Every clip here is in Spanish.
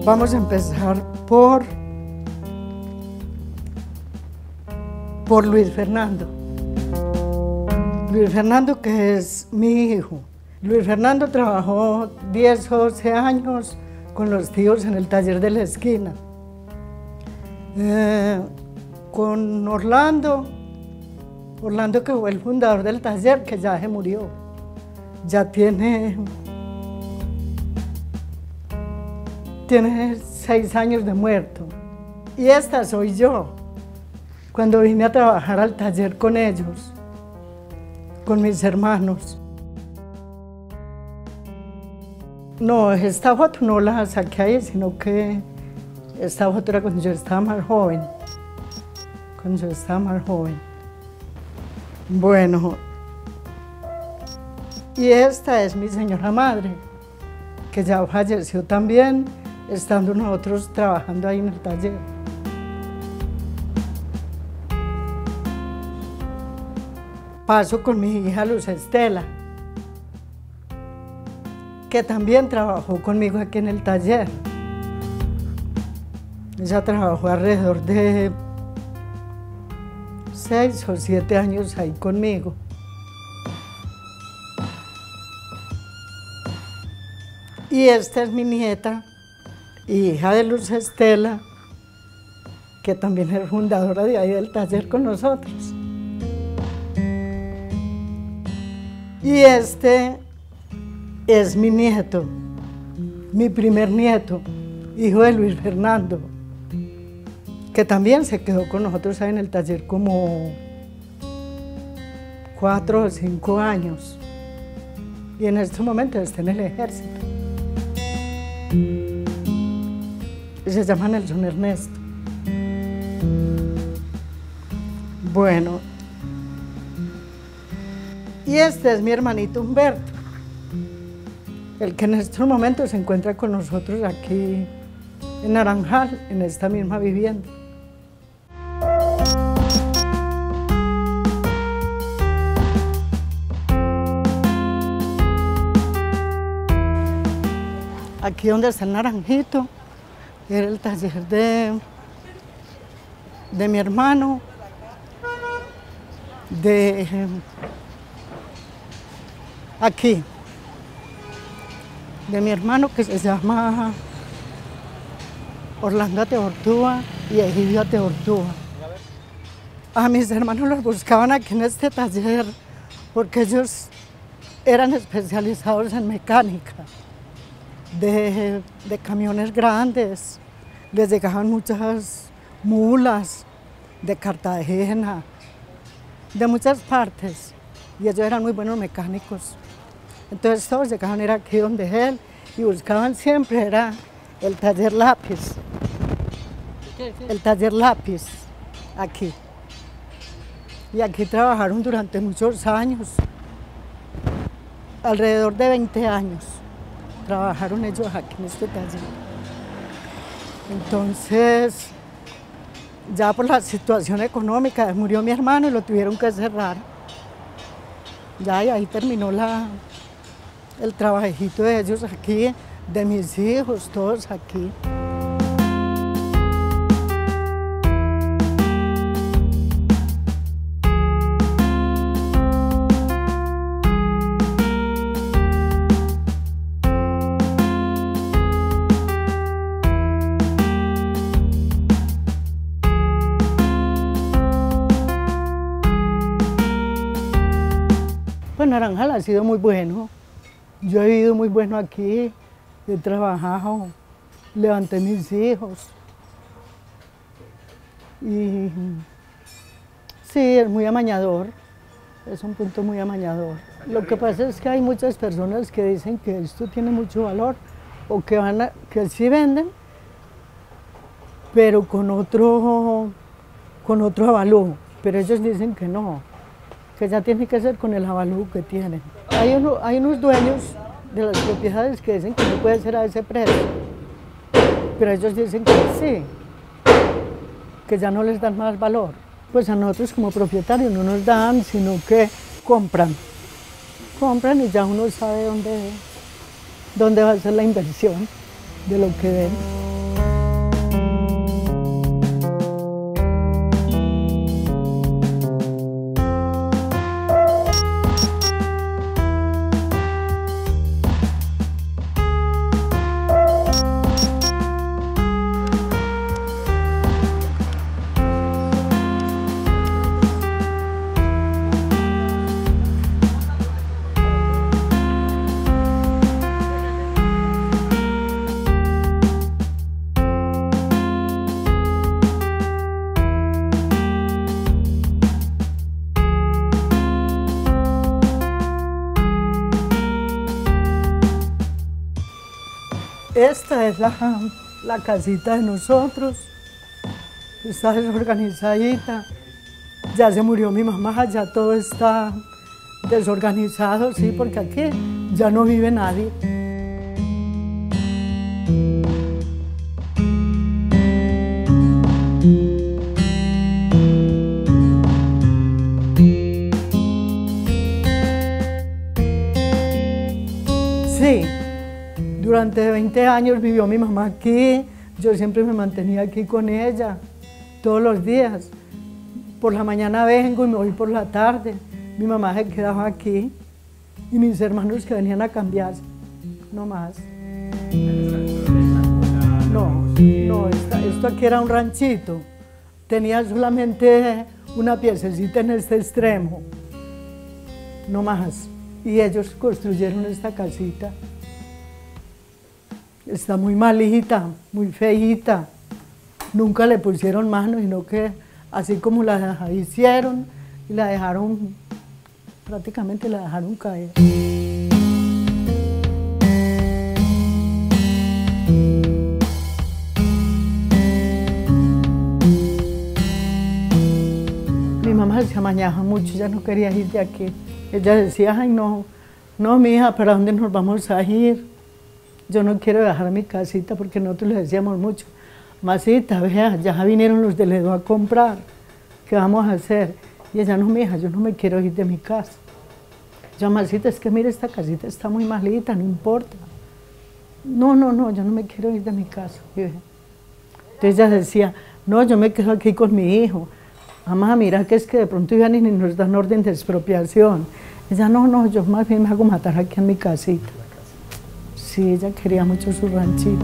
Vamos a empezar por Luis Fernando. Luis Fernando, que es mi hijo. Luis Fernando trabajó 10 o 12 años con los tíos en el taller de la esquina. Con Orlando que fue el fundador del taller, que ya se murió. Ya tiene 6 años de muerto. Y esta soy yo, cuando vine a trabajar al taller con ellos, con mis hermanos. No, esta foto no la saqué ahí, sino que esta foto era cuando yo estaba más joven. Bueno, y esta es mi señora madre, que ya falleció también, estando nosotros trabajando ahí en el taller. Paso con mi hija Luz Estela, que también trabajó conmigo aquí en el taller. Ella trabajó alrededor de 6 o 7 años ahí conmigo. Y esta es mi nieta, hija de Luz Estela, que también es fundadora de ahí del taller con nosotros. Y este es mi nieto, mi primer nieto, hijo de Luis Fernando, que también se quedó con nosotros ahí en el taller como 4 o 5 años. Y en estos momentos está en el ejército. Se llama Nelson Ernesto. Bueno, y este es mi hermanito Humberto, el que en estos momentos se encuentra con nosotros aquí en Naranjal, en esta misma vivienda. Aquí donde está el naranjito, era el taller de mi hermano, aquí, de mi hermano, que se llama Orlando Ateortúa y Egidio Ateortúa. A mis hermanos los buscaban aquí en este taller porque ellos eran especializados en mecánica de camiones grandes. Les llegaban muchas mulas de Cartagena, de muchas partes, y ellos eran muy buenos mecánicos. Entonces todos llegaban, era aquí donde él, y buscaban siempre, era el taller lápiz. El taller lápiz, aquí. Y aquí trabajaron durante muchos años, alrededor de 20 años, trabajaron ellos aquí en este taller. Entonces, ya por la situación económica, murió mi hermano y lo tuvieron que cerrar. Ya, y ahí terminó el trabajito de ellos aquí, de mis hijos, todos aquí. Pues Naranjal ha sido muy bueno. Yo he vivido muy bueno aquí, he trabajado, levanté mis hijos. Y sí, es muy amañador, es un punto muy amañador. Lo que pasa es que hay muchas personas que dicen que esto tiene mucho valor o que sí venden, pero con otro avalúo. Pero ellos dicen que no, que ya tiene que ser con el avalúo que tienen. Hay unos dueños de las propiedades que dicen que no puede ser a ese precio, pero ellos dicen que sí, que ya no les dan más valor. Pues a nosotros como propietarios no nos dan, sino que compran y ya uno sabe dónde va a ser la inversión de lo que ven. Esta es la casita de nosotros. Está desorganizadita. Ya se murió mi mamá, ya todo está desorganizado, sí, porque aquí ya no vive nadie. Sí, durante 20 años vivió mi mamá aquí, yo siempre me mantenía aquí con ella, todos los días. Por la mañana vengo y me voy por la tarde. Mi mamá se quedaba aquí y mis hermanos que venían a cambiarse, no más. No, esto aquí era un ranchito. Tenía solamente una piececita en este extremo, no más. Y ellos construyeron esta casita. Está muy malita, muy feíta. Nunca le pusieron mano, sino que así como la hicieron y la dejaron, prácticamente la dejaron caer. Mi mamá se amañaba mucho, ya no quería ir de aquí. Ella decía, ay no, mi hija, ¿para dónde nos vamos a ir? Yo no quiero dejar mi casita, porque nosotros le decíamos mucho, Masita, vea, ya vinieron los de Ledo a comprar, ¿qué vamos a hacer? Y ella, no, mi hija, yo no me quiero ir de mi casa. Yo, Masita, es que mire, esta casita está muy malita, no importa. No, yo no me quiero ir de mi casa. Entonces ella decía, no, yo me quedo aquí con mi hijo. Mamá, mira que es que de pronto iban y nos dan orden de expropiación. Ella, no, yo más bien me hago matar aquí en mi casita. Sí, ella quería mucho su ranchito.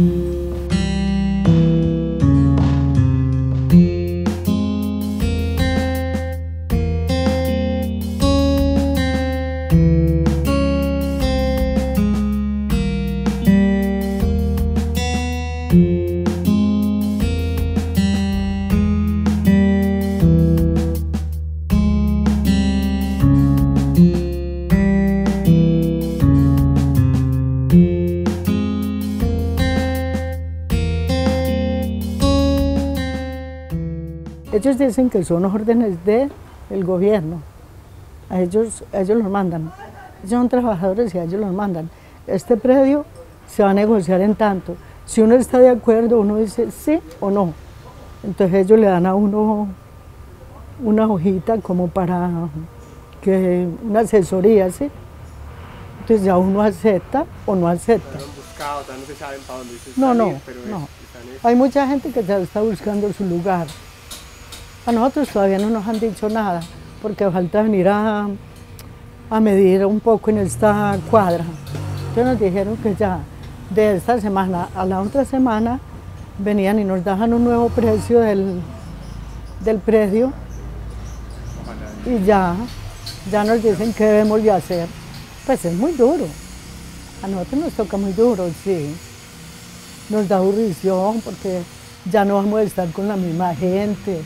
Ellos dicen que son órdenes del gobierno, a ellos los mandan. Ellos son trabajadores y a ellos los mandan. Este predio se va a negociar en tanto. Si uno está de acuerdo, uno dice sí o no. Entonces ellos le dan a uno una hojita como para que una asesoría, ¿sí? Entonces ya uno acepta o no acepta. No se saben para dónde se No. Hay mucha gente que ya está buscando su lugar. A nosotros todavía no nos han dicho nada, porque falta venir a medir un poco en esta cuadra. Entonces nos dijeron que ya de esta semana a la otra semana venían y nos daban un nuevo precio del predio y ya nos dicen qué debemos de hacer. Pues es muy duro, a nosotros nos toca muy duro, sí. Nos da aburrición porque ya no vamos a estar con la misma gente.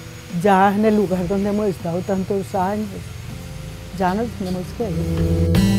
Ya en el lugar donde hemos estado tantos años, ya nos tenemos que ir.